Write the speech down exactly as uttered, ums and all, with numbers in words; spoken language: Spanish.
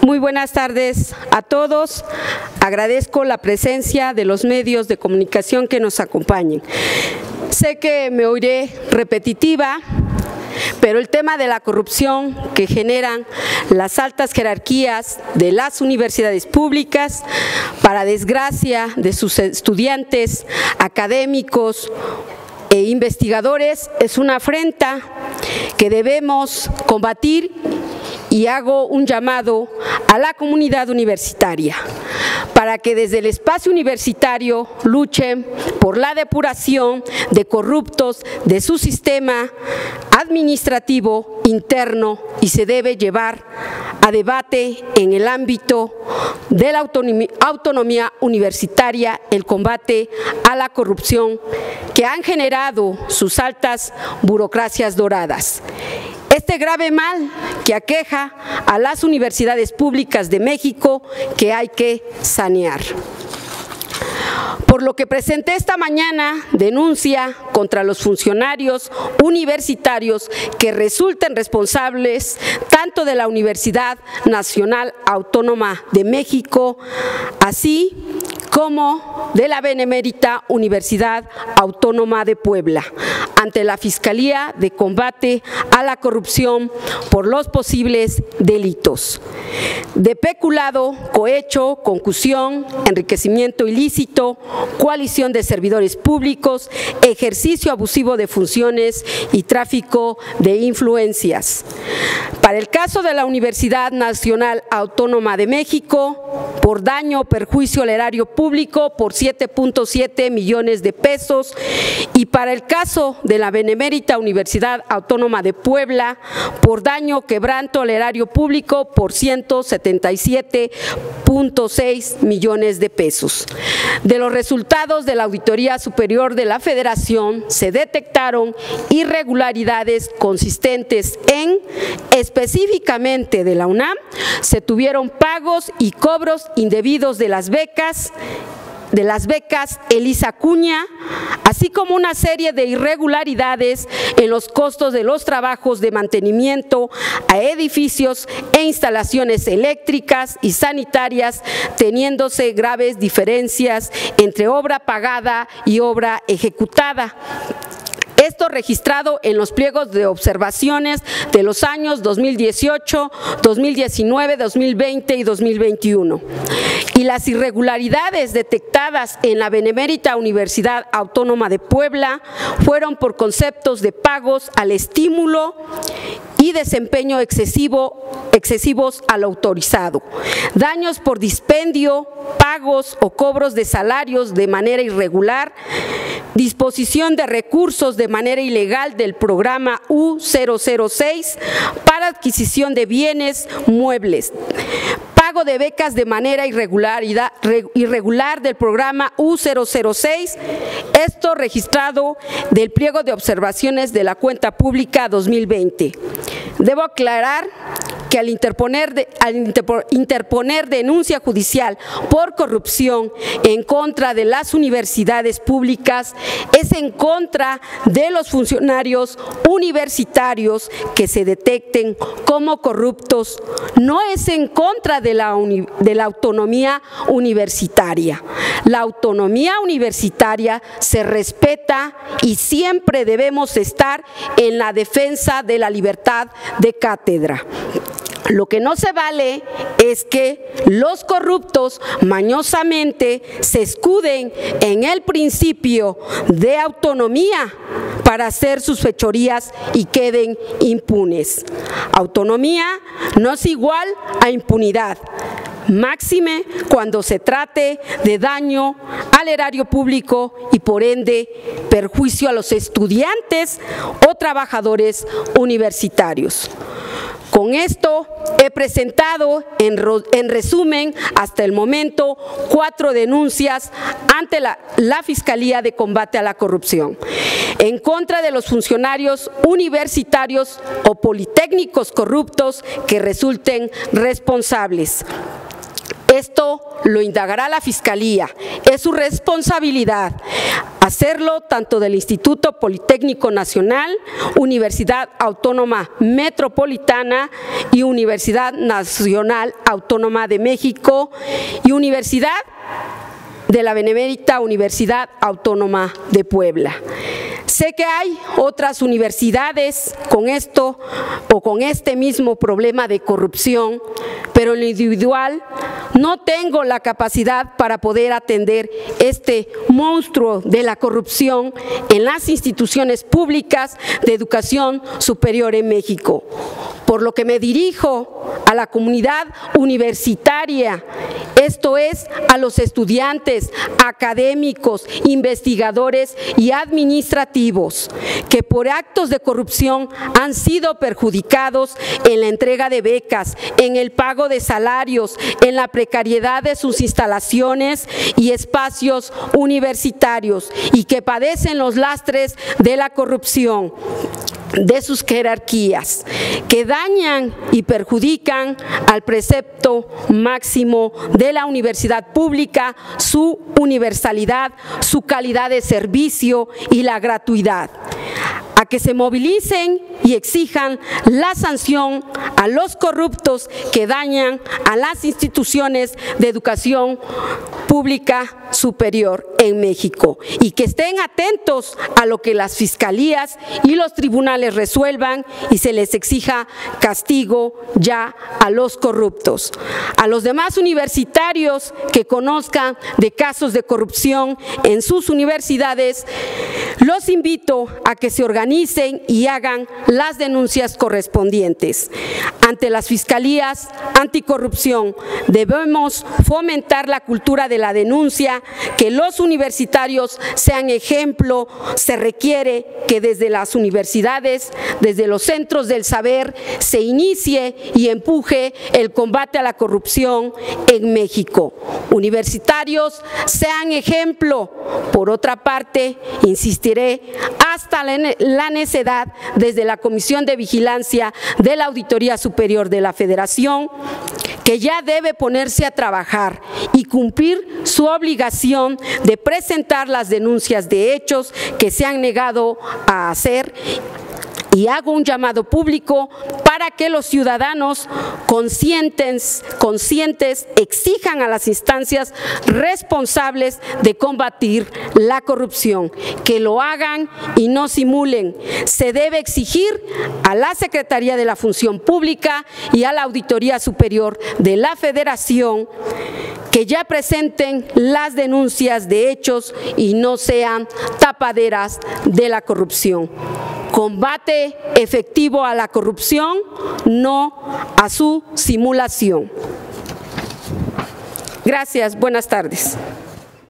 Muy buenas tardes a todos. Agradezco la presencia de los medios de comunicación que nos acompañen. Sé que me oiré repetitiva, pero el tema de la corrupción que generan las altas jerarquías de las universidades públicas, para desgracia de sus estudiantes, académicos e investigadores, es una afrenta que debemos combatir, y hago un llamado a la comunidad universitaria para que desde el espacio universitario luchen por la depuración de corruptos de su sistema administrativo interno, y se debe llevar a debate en el ámbito de la autonomía, autonomía universitaria el combate a la corrupción que han generado sus altas burocracias doradas. Este grave mal que aqueja a las universidades públicas de México, que hay que sanear. Por lo que presenté esta mañana denuncia contra los funcionarios universitarios que resulten responsables tanto de la Universidad Nacional Autónoma de México, así como de la Benemérita Universidad Autónoma de Puebla, ante la Fiscalía de Combate a la Corrupción por los posibles delitos de peculado, cohecho, concusión, enriquecimiento ilícito, coalición de servidores públicos, ejercicio abusivo de funciones y tráfico de influencias. Para el caso de la Universidad Nacional Autónoma de México, por daño o perjuicio al erario público por siete punto siete millones de pesos, y para el caso de la Benemérita Universidad Autónoma de Puebla, por daño o quebranto al erario público por ciento setenta y siete punto seis millones de pesos. De los resultados de la Auditoría Superior de la Federación se detectaron irregularidades consistentes en, específicamente de la UNAM, se tuvieron pagos y cobros indebidos de las becas de las becas Elisa Acuña, así como una serie de irregularidades en los costos de los trabajos de mantenimiento a edificios e instalaciones eléctricas y sanitarias, teniéndose graves diferencias entre obra pagada y obra ejecutada. Esto registrado en los pliegos de observaciones de los años dos mil dieciocho, dos mil diecinueve, dos mil veinte y dos mil veintiuno. Y las irregularidades detectadas en la Benemérita Universidad Autónoma de Puebla fueron por conceptos de pagos al estímulo y desempeño excesivo, excesivos al autorizado, daños por dispendio, pagos o cobros de salarios de manera irregular, disposición de recursos de manera ilegal del programa U cero cero seis para adquisición de bienes muebles, pago de becas de manera irregularidad, irregular del programa U cero cero seis, esto registrado del pliego de observaciones de la cuenta pública dos mil veinte. Debo aclarar que al interponer, de, al interponer denuncia judicial por corrupción en contra de las universidades públicas, es en contra de los funcionarios universitarios que se detecten como corruptos, no es en contra de la, uni, de la autonomía universitaria. La autonomía universitaria se respeta y siempre debemos estar en la defensa de la libertad de cátedra. Lo que no se vale es que los corruptos mañosamente se escuden en el principio de autonomía para hacer sus fechorías y queden impunes. Autonomía no es igual a impunidad, máxime cuando se trate de daño al erario público y por ende perjuicio a los estudiantes o trabajadores universitarios. Con esto he presentado en, en resumen hasta el momento cuatro denuncias ante la, la Fiscalía de Combate a la Corrupción en contra de los funcionarios universitarios o politécnicos corruptos que resulten responsables. Esto lo indagará la Fiscalía, es su responsabilidad. hacerlo tanto del Instituto Politécnico Nacional, Universidad Autónoma Metropolitana y Universidad Nacional Autónoma de México y Universidad de la Benemérita Universidad Autónoma de Puebla. Sé que hay otras universidades con esto o con este mismo problema de corrupción, pero en lo individual no tengo la capacidad para poder atender este monstruo de la corrupción en las instituciones públicas de educación superior en México. Por lo que me dirijo a la comunidad universitaria, esto es, a los estudiantes, académicos, investigadores y administrativos, que por actos de corrupción han sido perjudicados en la entrega de becas, en el pago de salarios, en la precariedad de sus instalaciones y espacios universitarios, y que padecen los lastres de la corrupción de sus jerarquías, que dañan y perjudican al precepto máximo de la universidad pública, su universalidad, su calidad de servicio y la gratuidad. A que se movilicen y exijan la sanción a los corruptos que dañan a las instituciones de educación pública superior en México, y que estén atentos a lo que las fiscalías y los tribunales resuelvan y se les exija castigo ya a los corruptos. A los demás universitarios que conozcan de casos de corrupción en sus universidades, los invito a que se organicen y hagan las denuncias correspondientes. Ante las fiscalías anticorrupción debemos fomentar la cultura de la denuncia, que los universitarios sean ejemplo. Se requiere que desde las universidades, desde los centros del saber, se inicie y empuje el combate a la corrupción en México. Universitarios, sean ejemplo. Por otra parte, insistiré hasta la necedad desde la Comisión de Vigilancia de la Auditoría Superior de la Federación, que ya debe ponerse a trabajar y cumplir su obligación de presentar las denuncias de hechos que se han negado a hacer. Y hago un llamado público para que los ciudadanos conscientes, conscientes exijan a las instancias responsables de combatir la corrupción, que lo hagan y no simulen. Se debe exigir a la Secretaría de la Función Pública y a la Auditoría Superior de la Federación que ya presenten las denuncias de hechos y no sean tapaderas de la corrupción. Combate efectivo a la corrupción, no a su simulación. Gracias, buenas tardes.